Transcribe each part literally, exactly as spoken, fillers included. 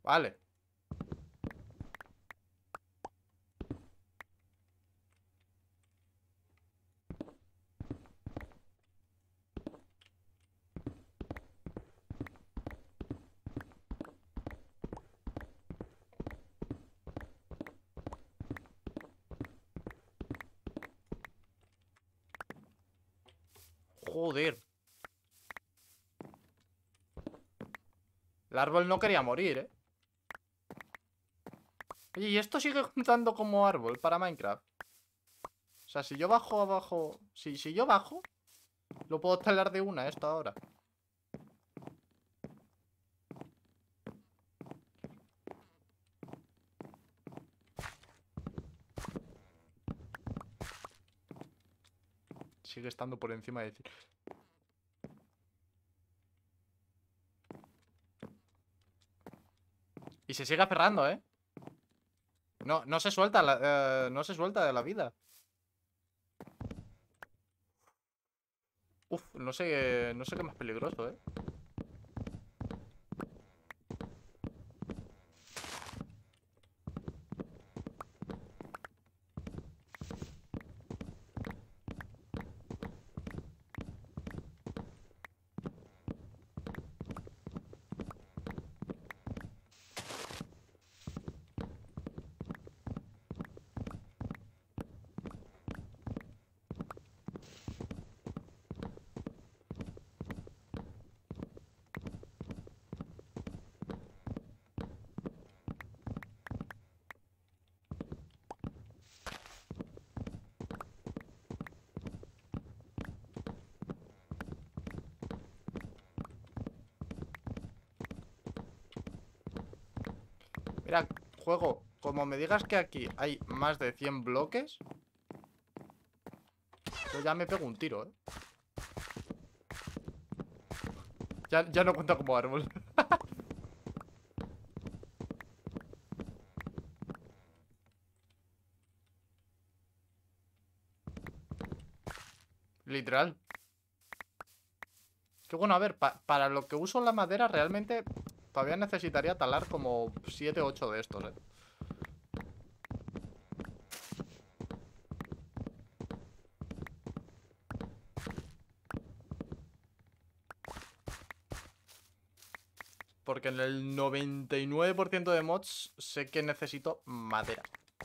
Vale. Joder. El árbol no quería morir, ¿eh? Oye, ¿y esto sigue contando como árbol para Minecraft? O sea, si yo bajo abajo... Si, si yo bajo, lo puedo talar de una esto ahora. Sigue estando por encima de decir... Y se sigue aferrando, ¿eh? No, no se suelta, la- eh, no se suelta de la vida. Uf, no sé, no sé qué más peligroso, ¿eh? Mira, juego, como me digas que aquí hay más de cien bloques, yo ya me pego un tiro, ¿eh? Ya, ya no cuenta como árbol. Literal. Que bueno, a ver, pa- para lo que uso la madera realmente todavía necesitaría talar como siete u ocho de estos, ¿eh? Porque en el noventa y nueve por ciento de mods sé que necesito madera.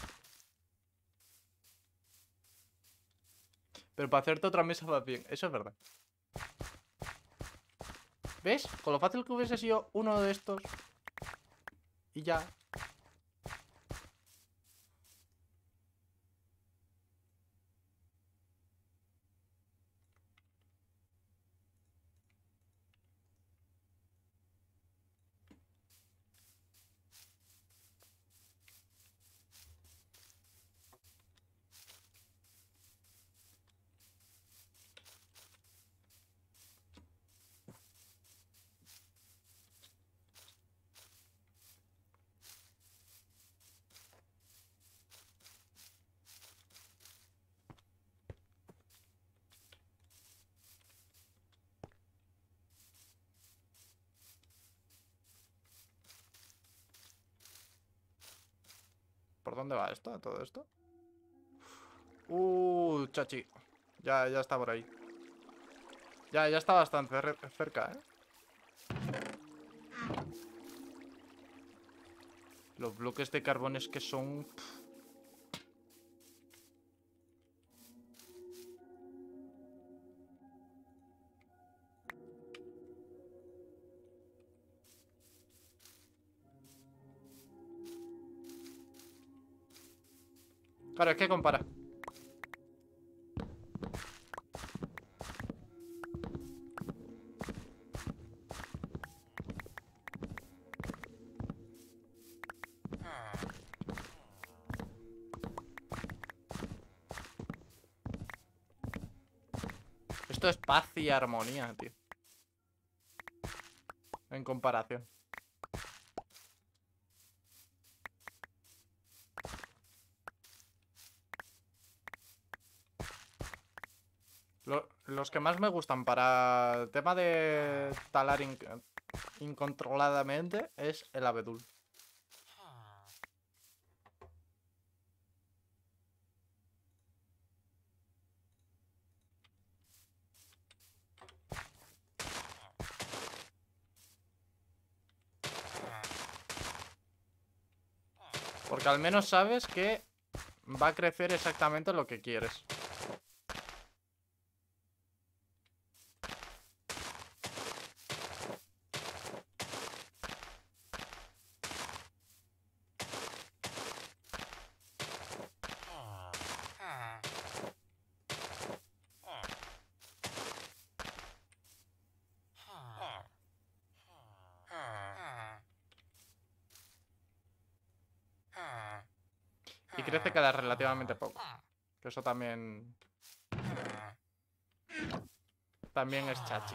Pero para hacerte otra mesa va bien, eso es verdad. ¿Ves? Con lo fácil que hubiese sido uno de estos. Y ya. ¿Por dónde va esto? ¿Todo esto? Uh, chachi. Ya, ya está por ahí. Ya, ya está bastante re- cerca, ¿eh? Los bloques de carbones que son... Claro, es que compara. Esto es paz y armonía, tío. En comparación. Lo- los que más me gustan para el tema de talar in- incontroladamente es el abedul. Porque al menos sabes que va a crecer exactamente lo que quieres. Y crece cada relativamente poco. Que eso también... También es chachi.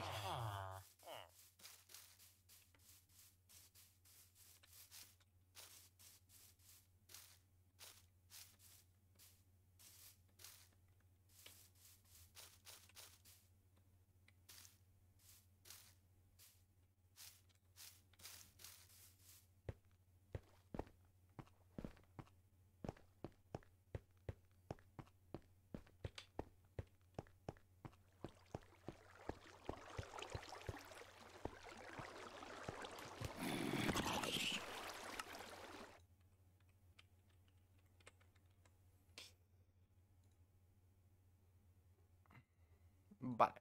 Vale.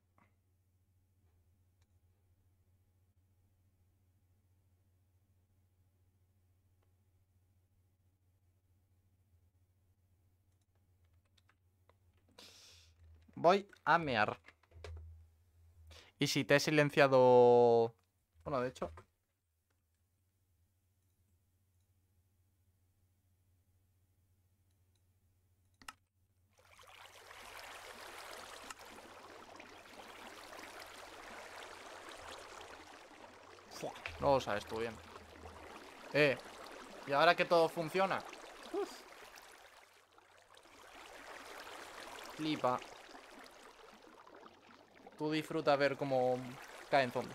Voy a mear. Y si te he silenciado... Bueno, de hecho... Fua, no lo sabes tú bien. Eh, y ahora que todo funciona. Uf. Flipa. Tú disfruta ver cómo caen zombies.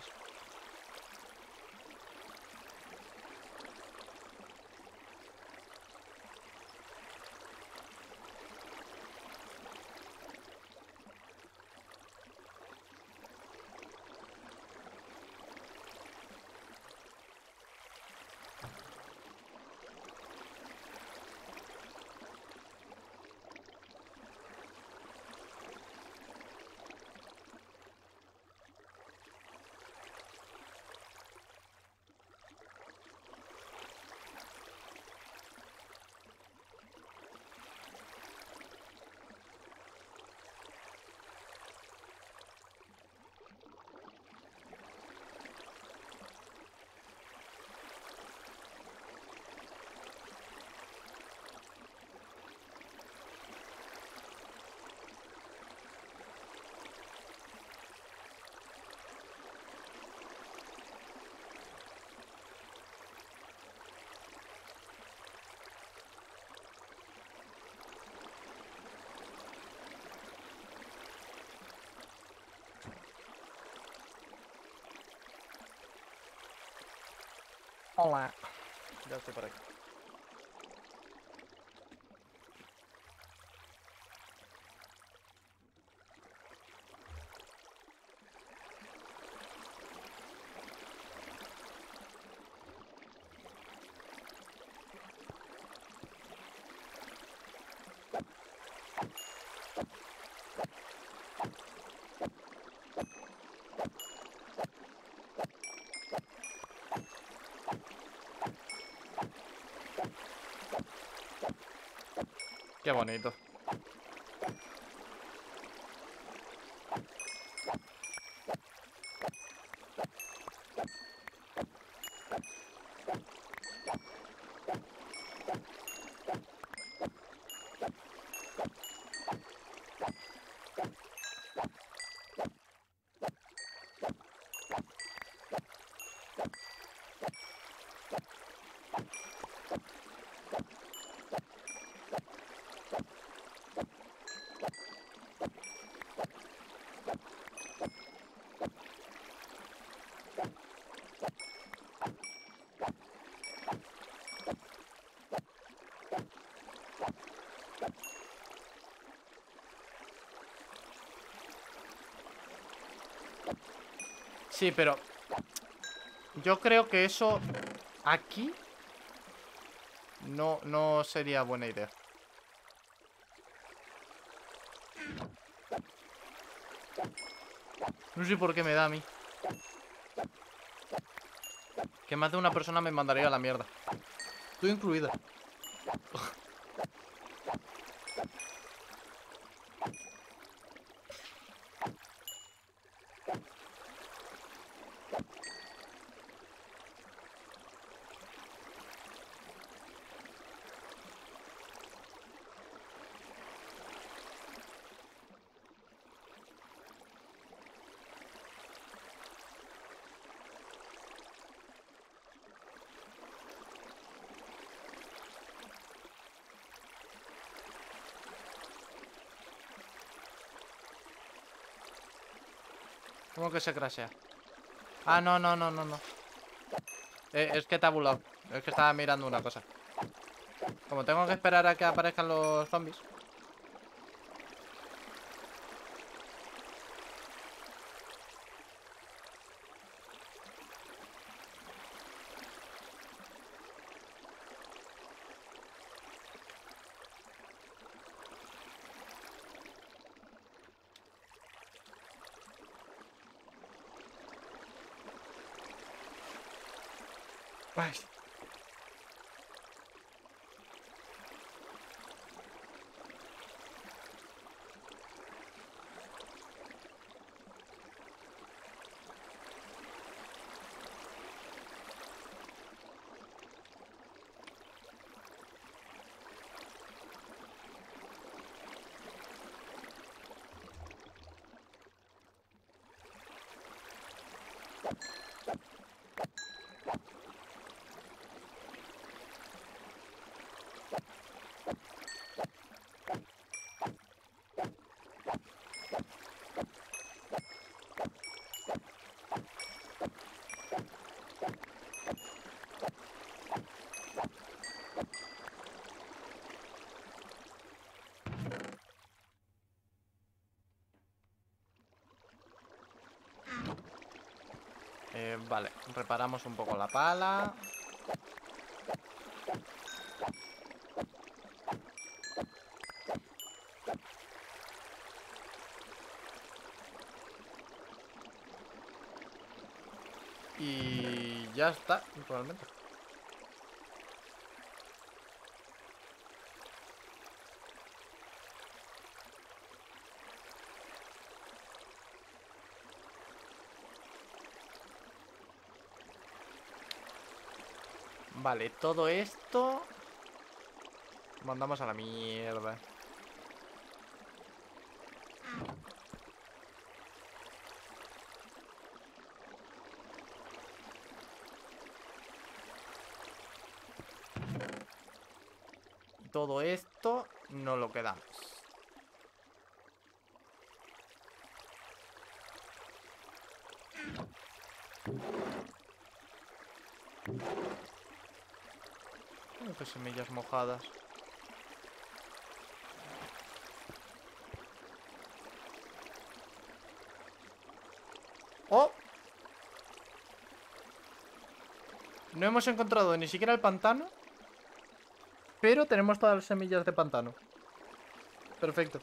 Hola. Ya estoy por aquí. Qué bonito. Sí, pero... Yo creo que eso... Aquí... No, no sería buena idea. No sé por qué me da a mí. Que más de una persona me mandaría a la mierda. Tú incluida. ¿Cómo que se crashea? Ah, no, no, no, no, no. Eh, es que te ha bulado. Es que estaba mirando una cosa. Como tengo que esperar a que aparezcan los zombies. Ay. Eh, vale, reparamos un poco la pala. Y ya está, realmente. Vale, todo esto mandamos a la mierda. Todo esto no lo quedamos. Como que semillas mojadas. ¡Oh! No hemos encontrado ni siquiera el pantano, pero tenemos todas las semillas de pantano. Perfecto.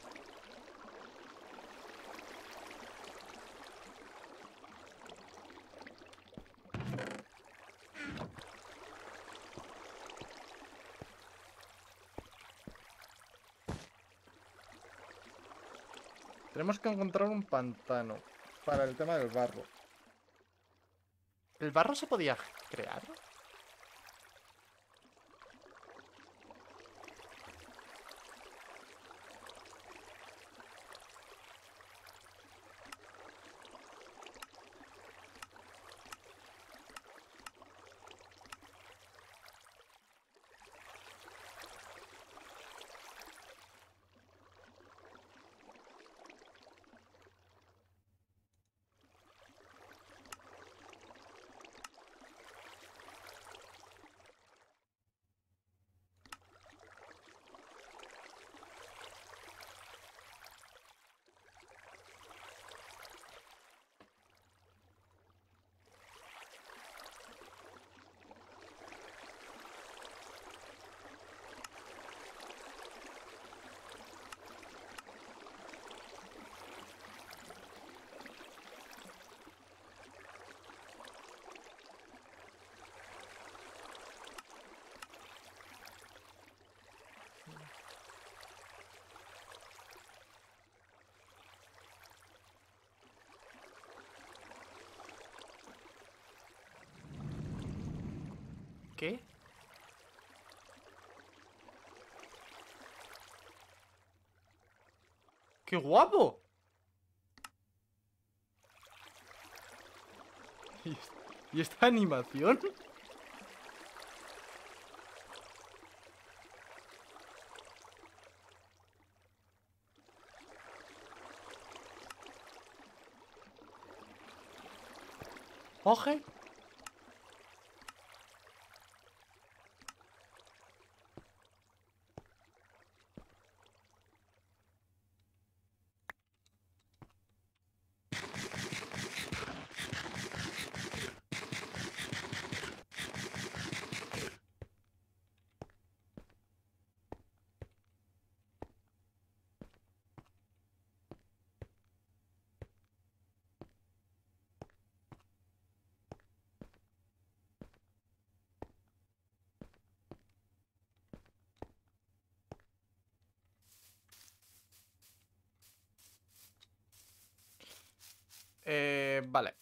Tenemos que encontrar un pantano para el tema del barro. ¿El barro se podía crear? ¿Qué? ¡Qué guapo! ¿Y, ¿y esta animación? Oje. Eh, vale.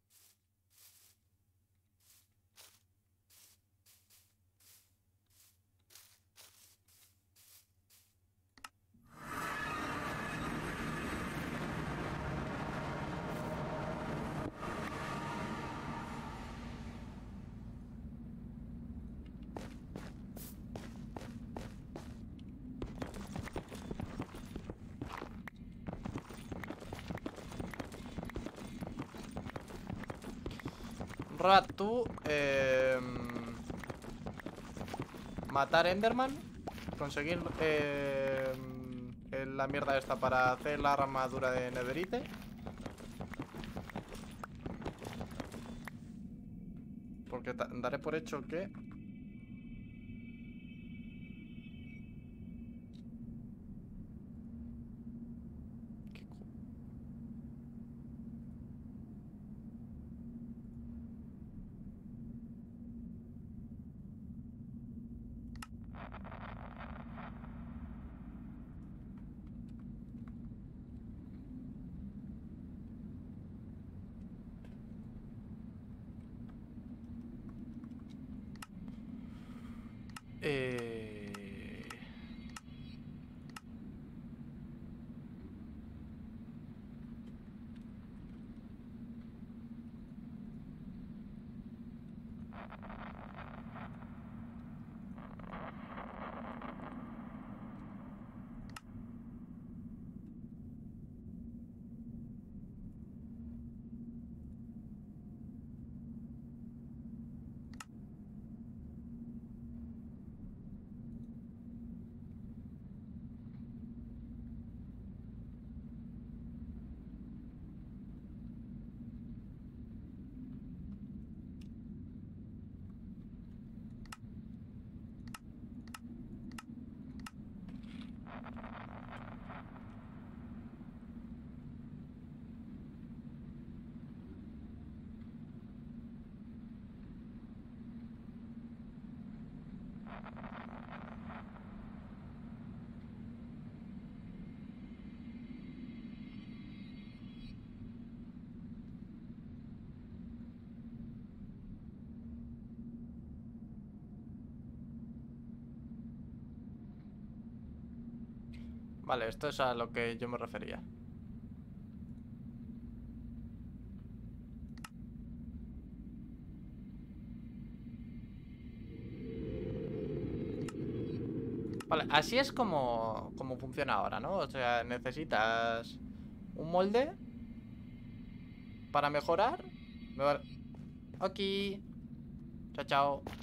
Rat, tú eh, matar Enderman. Conseguir eh, la mierda esta para hacer la armadura de Netherite. Porque daré por hecho que... Eh... Vale, esto es a lo que yo me refería. Vale, así es como, como funciona ahora, ¿no? O sea, necesitas un molde para mejorar. Me vale. Ok. Chao, chao.